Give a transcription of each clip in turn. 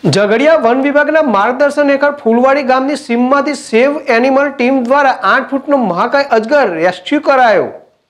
Jhagadia one વિભાગના માર્ગદર્શન હેઠળ ફૂલવાડી ગામની સીમમાંથી સેવ એનિમલ ટીમ દ્વારા 8 ફૂટનો મહાકાય અજગર રેસ્ક્યુ કરાયો।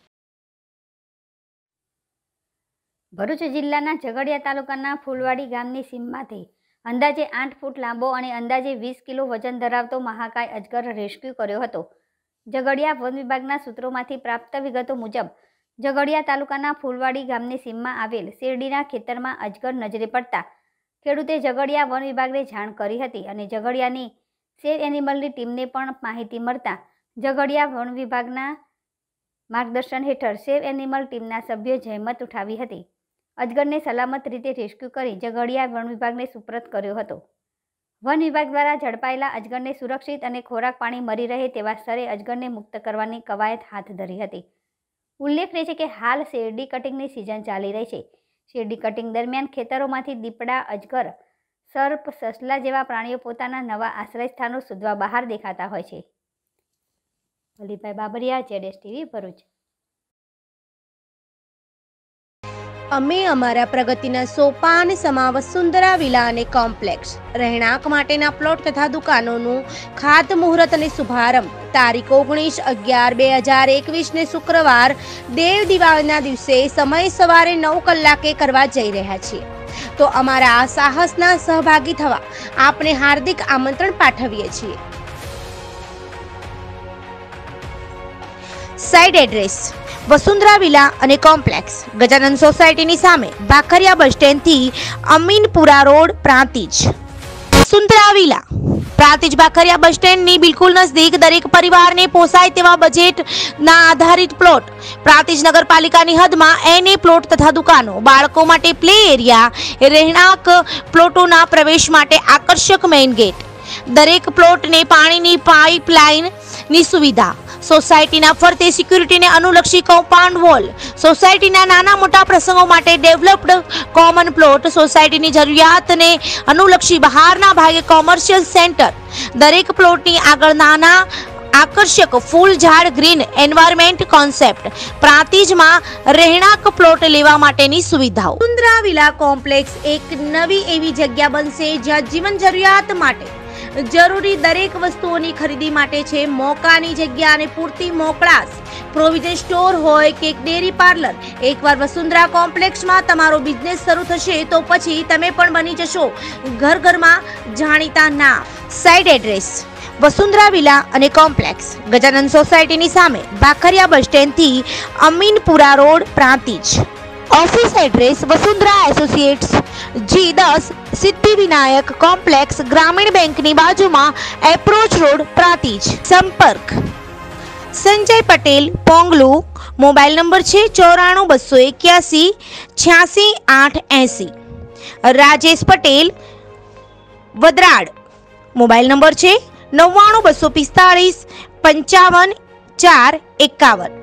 ભરૂચ જિલ્લાના ઝઘડિયા તાલુકાના ફૂલવાડી ગામની સીમમાંથી અંદાજે 8 ફૂટ લાંબો અને અંદાજે 20 કિલો વજન ધરાવતો મહાકાય અજગર રેસ્ક્યુ કર્યો હતો। ઝઘડિયા વન વિભાગના સૂત્રોમાંથી પ્રાપ્ત વિગતો મુજબ ઝઘડિયા તાલુકાના ફૂલવાડી ગામની સીમમાં આવેલ શેરડીના ખેતરમાં અજગર નજરે પડતા ખેડૂતે ઝઘડિયા વન વિભાગને જાણ કરી હતી અને ઝઘડિયાની સેવ એનિમલની ટીમને પણ માહિતી મળતા ઝઘડિયા વન વિભાગના માર્ગદર્શન હેઠળ સેવ એનિમલ ટીમના સભ્યોએ જહેમત ઉઠાવી હતી। અજગરને સલામત રીતે રેસ્ક્યુ કરી ઝઘડિયા વન વિભાગને સુપરત કર્યો હતો। વન વિભાગ દ્વારા ઝડપાયેલા અજગરને સુરક્ષિત અને ખોરાક પાણી મળી રહે તેવા સ્તરે અજગરને મુક્ત કરવાની કવાયત હાથ ધરી હતી। ઉલ્લેખનીય છે કે હાલ શેરડી કટિંગની સિઝન ચાલી રહી છે। શેરડી કટિંગ દરમિયાન ખેતરોમાંથી દીપડા, અજગર, સર્પ, સસલા જેવા પ્રાણીઓ પોતાના નવા આશ્રય સ્થાનો શોધવા બહાર દેખાતા હોય છે। વલીભાઈ બાબરિયા, ZSTV, ભરૂચ। અમે અમારા પ્રગતિના સોપાન સમા વસુંધરા વિલા અને કોમ્પ્લેક્સ રહેણાંક માટેના પ્લોટ તથા દુકાનોનું ખાતમુહૂર્ત અને શુભારંભ તારીખ 19/11/2021 ને શુક્રવાર દેવ દિવાળીના દિવસે સમય સવારે 9 કલાકે કરવા જઈ રહ્યા છીએ। તો અમારા આ સાહસના સહભાગી થવા આપને હાર્દિક આમંત્રણ પાઠવીએ છીએ। સાઇટ એડ્રેસ: વસુંધરા વિલા અને કોમ્પ્લેક્સ, ગજાનંદ સોસાયટીની સામે, ભાખરિયા બસ સ્ટેન્ડથી Aminpura road, Prantij. Vasundhara villa Prantij Bhakhariya bus સ્ટેન્ડની બિલકુલ નજદીક દરેક પરિવારને પોસાય તેવા બજેટના આધારિત પ્લોટ, પ્રાંતિજ નગરપાલિકાની હદમાં એને પ્લોટ તથા દુકાનો, બાળકો માટે પ્લે એરિયા, રહેણાંક પ્લોટોના પ્રવેશ માટે આકર્ષક મેઇન ગેટ, દરેક પ્લોટને પાણીની પાઇપલાઇનની સુવિધા, સોસાયટીના ફરતે સિક્યુરિટીને અનુલક્ષી કમ્પાઉન્ડ વોલ, સોસાયટીના નાના મોટા પ્રસંગો માટે ડેવલપ્ડ કોમન પ્લોટ, સોસાયટીની જરૂરિયાતને અનુલક્ષી બહારના ભાગે કોમર્શિયલ સેન્ટર, દરેક પ્લોટની આગળ નાના આકર્ષક ફૂલ ઝાડ ગ્રીન એન્વાયરમેન્ટ કોન્સેપ્ટ, પ્રાંતિજમાં રહેણાંક પ્લોટ લેવા માટેની સુવિધાઓ। વસુંધરા વિલા કોમ્પ્લેક્સ એક નવી એવી જગ્યા બનશે જ્યાં જીવન જરૂરિયાત માટે જરૂરી દરેક વસ્તુઓની ખરીદી માટે છે મોકાની જગ્યા અને પૂરતી મોકળાશ। પ્રોવિઝન સ્ટોર હોય કે ડેરી પાર્લર, એકવાર વસુંધરા કોમ્પ્લેક્સમાં તમારો બિઝનેસ શરૂ થશે તો પછી તમે પણ બની જશો ઘર ઘરમાં જાણીતા નામ। સાઇટ એડ્રેસ: વસુંધરા વિલા અને કોમ્પ્લેક્સ, ગજાનંદ સોસાયટીની સામે, ભાખરિયા બસ સ્ટેન્ડથી Aminpura road, Prantij. Office address: Vasundhara associates, G10, Siddhivinayak complex, ગ્રામીણ બેંકની બાજુમાં, એપ્રોચ રોડ, પ્રાંતિજ। સંપર્ક: સંજય પટેલ, પોંગલુ, મોબાઈલ નંબર છે 94 281 86 880। રાજેશ પટેલ, વદરાડ, મોબાઈલ નંબર છે 99 245 55 4 51।